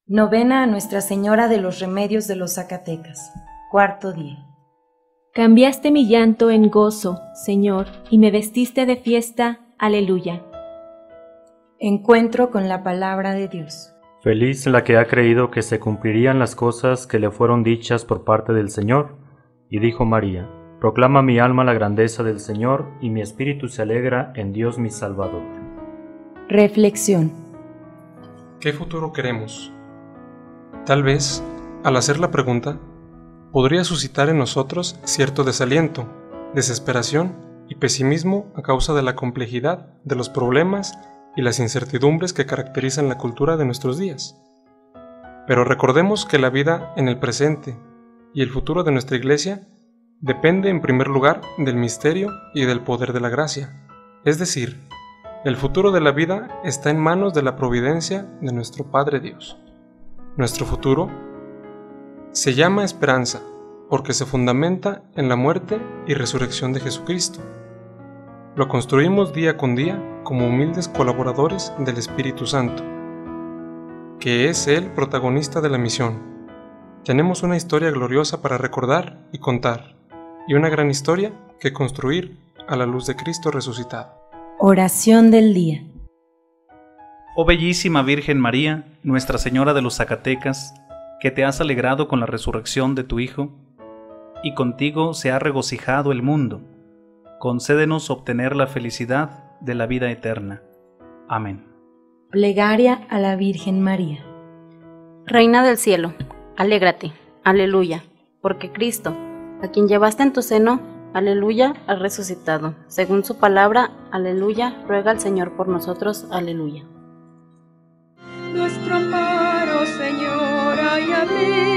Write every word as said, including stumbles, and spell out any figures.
Novena a Nuestra Señora de los Remedios de los Zacatecas. Cuarto día. Cambiaste mi llanto en gozo, Señor, y me vestiste de fiesta. Aleluya. Encuentro con la palabra de Dios. Feliz la que ha creído que se cumplirían las cosas que le fueron dichas por parte del Señor. Y dijo María: proclama mi alma la grandeza del Señor, y mi espíritu se alegra en Dios mi Salvador. Reflexión. ¿Qué futuro queremos? Tal vez, al hacer la pregunta, podría suscitar en nosotros cierto desaliento, desesperación y pesimismo a causa de la complejidad de los problemas y las incertidumbres que caracterizan la cultura de nuestros días. Pero recordemos que la vida en el presente y el futuro de nuestra Iglesia depende en primer lugar del misterio y del poder de la gracia. Es decir, el futuro de la vida está en manos de la providencia de nuestro Padre Dios. Nuestro futuro se llama esperanza porque se fundamenta en la muerte y resurrección de Jesucristo. Lo construimos día con día como humildes colaboradores del Espíritu Santo, que es el protagonista de la misión. Tenemos una historia gloriosa para recordar y contar, y una gran historia que construir a la luz de Cristo resucitado. Oración del día. Oh bellísima Virgen María, Nuestra Señora de los Zacatecas, que te has alegrado con la resurrección de tu Hijo, y contigo se ha regocijado el mundo, concédenos obtener la felicidad de la vida eterna. Amén. Plegaria a la Virgen María. Reina del cielo, alégrate, aleluya, porque Cristo, a quien llevaste en tu seno, aleluya, ha resucitado. Según su palabra, aleluya, ruega al Señor por nosotros, aleluya. Nuestro amparo, Señora, y a mí.